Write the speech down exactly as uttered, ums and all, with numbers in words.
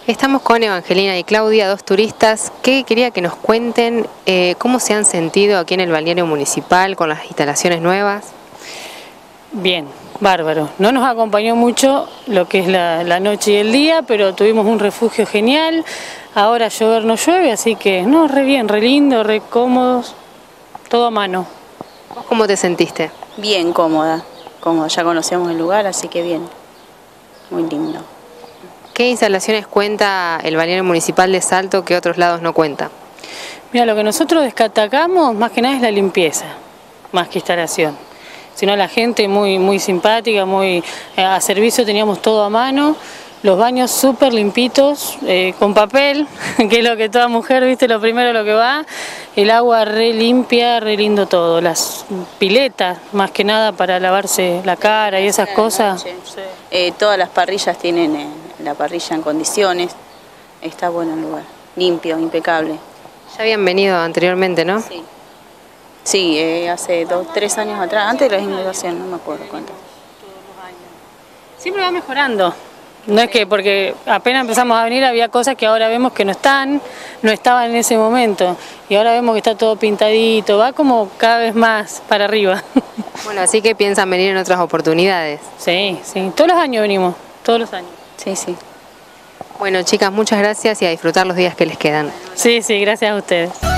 Estamos con Evangelina y Claudia, dos turistas, que quería que nos cuenten eh, cómo se han sentido aquí en el balneario municipal con las instalaciones nuevas. Bien, bárbaro. No nos acompañó mucho lo que es la, la noche y el día, pero tuvimos un refugio genial. Ahora llover no llueve, así que no, re bien, re lindo, re cómodos, todo a mano. ¿Vos cómo te sentiste? Bien, cómoda, cómoda. Ya conocemos el lugar, así que bien, muy lindo. ¿Qué instalaciones cuenta el balneario municipal de Salto que otros lados no cuenta? Mira, lo que nosotros destacamos más que nada es la limpieza, más que instalación. Sino la gente muy, muy simpática, muy eh, a servicio, teníamos todo a mano, los baños súper limpitos, eh, con papel, que es lo que toda mujer, viste, lo primero lo que va, el agua re limpia, re lindo todo, las piletas, más que nada para lavarse la cara y esas cosas. Sí. Eh, todas las parrillas tienen eh, la parrilla en condiciones, está bueno el lugar, limpio, impecable. Ya habían venido anteriormente, ¿no? Sí. Sí, eh, hace dos, tres años atrás, antes de la inauguración, no me acuerdo cuánto. Siempre va mejorando. No es que porque apenas empezamos a venir había cosas que ahora vemos que no están, no estaban en ese momento. Y ahora vemos que está todo pintadito, va como cada vez más para arriba. Bueno, así que piensan venir en otras oportunidades. Sí, sí, todos los años venimos, todos los años. Sí, sí. Bueno, chicas, muchas gracias y a disfrutar los días que les quedan. Sí, sí, gracias a ustedes.